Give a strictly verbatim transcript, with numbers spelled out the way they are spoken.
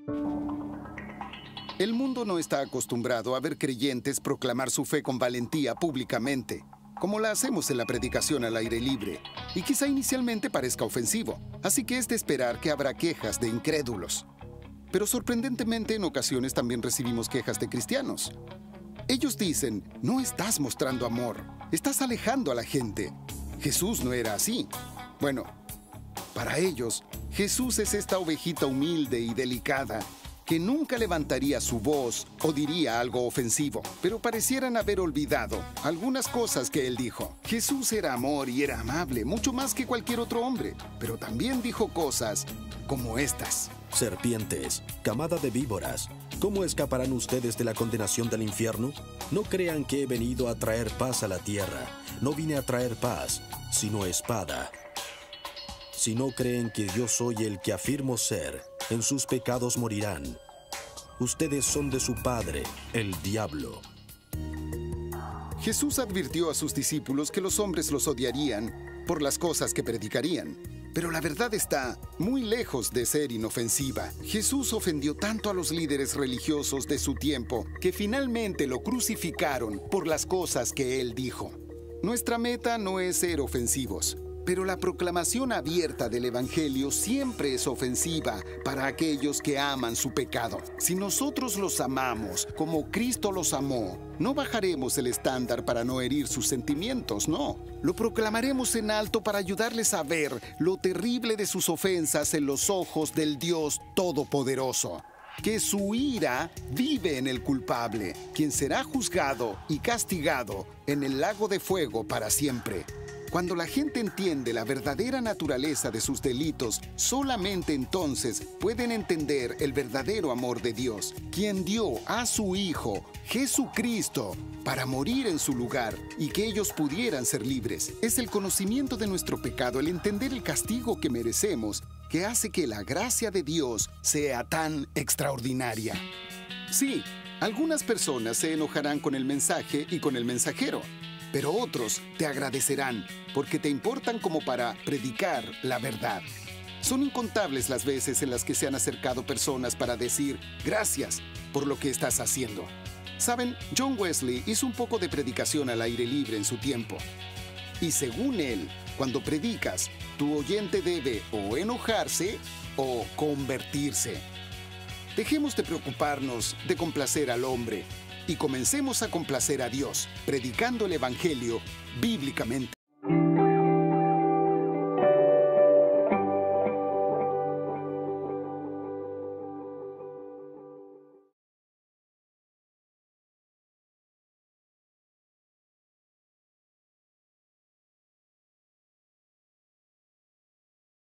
El mundo no está acostumbrado a ver creyentes proclamar su fe con valentía públicamente, como la hacemos en la predicación al aire libre, y quizá inicialmente parezca ofensivo, así que es de esperar que habrá quejas de incrédulos. Pero sorprendentemente en ocasiones también recibimos quejas de cristianos. Ellos dicen, no estás mostrando amor, estás alejando a la gente. Jesús no era así. Bueno, para ellos, Jesús es esta ovejita humilde y delicada que nunca levantaría su voz o diría algo ofensivo, pero parecieran haber olvidado algunas cosas que él dijo. Jesús era amor y era amable, mucho más que cualquier otro hombre, pero también dijo cosas como estas. Serpientes, camada de víboras, ¿cómo escaparán ustedes de la condenación del infierno? No crean que he venido a traer paz a la tierra. No vine a traer paz, sino espada. Si no creen que yo soy el que afirmo ser, en sus pecados morirán. Ustedes son de su padre, el diablo. Jesús advirtió a sus discípulos que los hombres los odiarían por las cosas que predicarían. Pero la verdad está muy lejos de ser inofensiva. Jesús ofendió tanto a los líderes religiosos de su tiempo que finalmente lo crucificaron por las cosas que él dijo. Nuestra meta no es ser ofensivos, pero la proclamación abierta del Evangelio siempre es ofensiva para aquellos que aman su pecado. Si nosotros los amamos como Cristo los amó, no bajaremos el estándar para no herir sus sentimientos, no. Lo proclamaremos en alto para ayudarles a ver lo terrible de sus ofensas en los ojos del Dios Todopoderoso. Que su ira vive en el culpable, quien será juzgado y castigado en el lago de fuego para siempre. Cuando la gente entiende la verdadera naturaleza de sus delitos, solamente entonces pueden entender el verdadero amor de Dios, quien dio a su Hijo, Jesucristo, para morir en su lugar y que ellos pudieran ser libres. Es el conocimiento de nuestro pecado, el entender el castigo que merecemos, que hace que la gracia de Dios sea tan extraordinaria. Sí, algunas personas se enojarán con el mensaje y con el mensajero, pero otros te agradecerán porque te importan como para predicar la verdad. Son incontables las veces en las que se han acercado personas para decir gracias por lo que estás haciendo. Saben, John Wesley hizo un poco de predicación al aire libre en su tiempo. Y según él, cuando predicas, tu oyente debe o enojarse o convertirse. Dejemos de preocuparnos de complacer al hombre y comencemos a complacer a Dios, predicando el Evangelio bíblicamente.